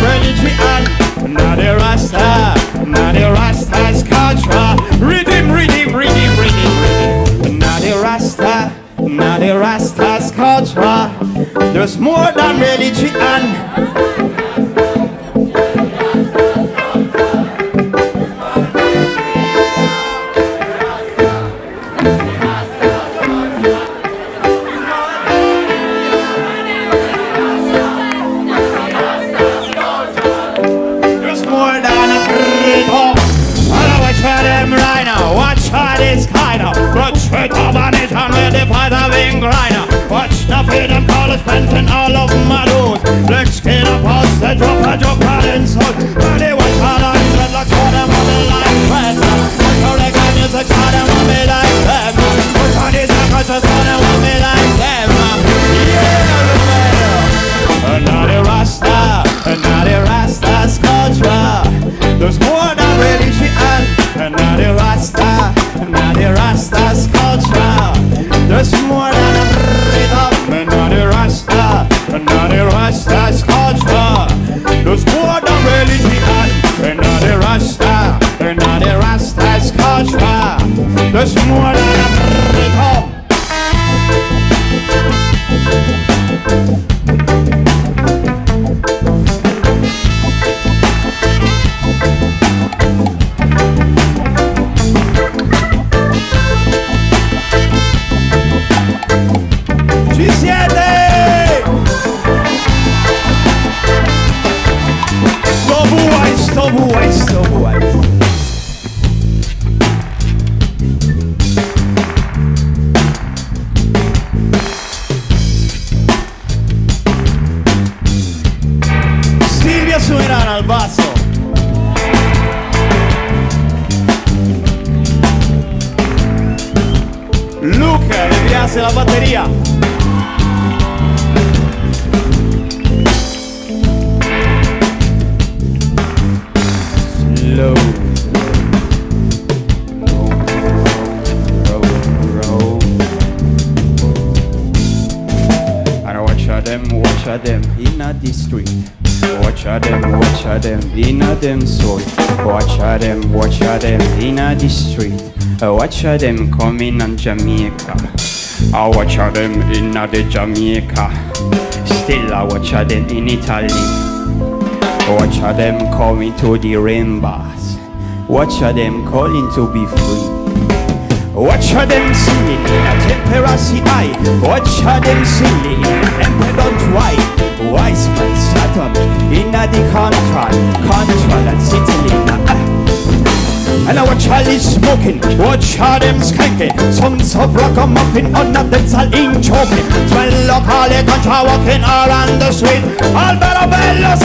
religion. Now the Rasta, now the Rasta's culture. Rhythm, rhythm, rhythm, rhythm, rhythm. Now the Rasta, now the Rasta's culture. There's more than religion. Watch the freedom callers painting all of my doors. Let's get up, pause the drop, I drop out in soul. Ready, watch how I'm dreadlocks for them on the line. Red, correct music, how them want me like them. Watch how these actors, how them want me like them. Yeah, another Rasta, another Rasta's culture. There's more than religion. Another Rasta, another Rasta's culture. There's more than a rhythm. Another Rasta, another Rasta's culture. There's more than religion. Another Rasta, another Rasta's culture. There's more than a rhythm. Silvia suonerà al basso. Luca le piace la batteria. Slow. And watch them in the street. Watch them in them soul. Watch them in the street. Watch them coming on Jamaica. I watch them in the Jamaica. Still I watch them in Italy. Watch them coming to the rainbows. Watch them calling to be free. Watch them singing in a temperance eye. Watch them singing in an emperor white. Wise man Saturn in the control and sitting. And I watch all is smoking, watch how them skanking. Sons of ragamuffin, none of them all in choking. Smell of all the contra walking around the street. All better bellows